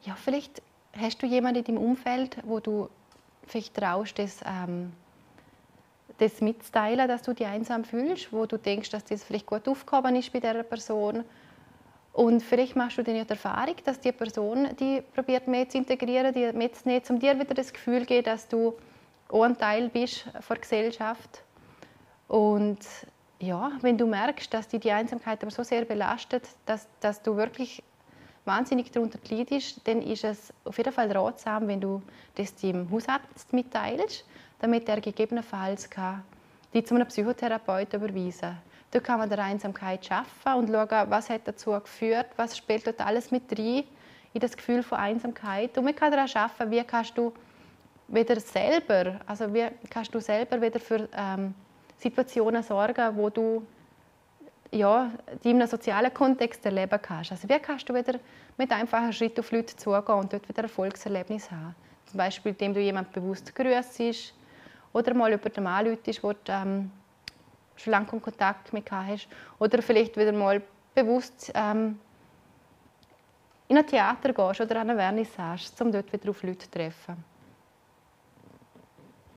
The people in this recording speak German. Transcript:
Ja, vielleicht hast du jemanden in deinem Umfeld, wo du vielleicht traust, das mitzuteilen, dass du dich einsam fühlst, wo du denkst, dass das vielleicht gut aufgehoben ist bei dieser Person. Und vielleicht machst du dann ja die Erfahrung, dass die Person die probiert mehr zu integrieren, die mitzunehmen, um dir wieder das Gefühl zu geben, dass du auch ein Teil bist der Gesellschaft. Und ja, wenn du merkst, dass dich die Einsamkeit aber so sehr belastet, dass du wirklich wahnsinnig darunter leidest, dann ist es auf jeden Fall ratsam, wenn du das deinem Hausarzt mitteilst, damit er gegebenenfalls dich zu einem Psychotherapeuten überweisen kann. Da kann man der Einsamkeit schaffen und schauen, was hat dazu geführt, was spielt dort alles mit rein in das Gefühl von Einsamkeit. Und man kann daran schaffen, wie kannst du wieder selber, wieder für Situationen sorgen, wo du ja, die in einem sozialen Kontext erleben kannst. Also wie kannst du wieder mit einfachen Schritten auf Leute zugehen und dort wieder Erfolgserlebnis haben? Zum Beispiel, indem du jemanden bewusst grüßt oder mal jemanden anrufst, wo du schon lange keinen Kontakt mehr hast. Oder vielleicht wieder mal bewusst in ein Theater gehst oder an eine Vernissage, um dort wieder auf Leute zu treffen.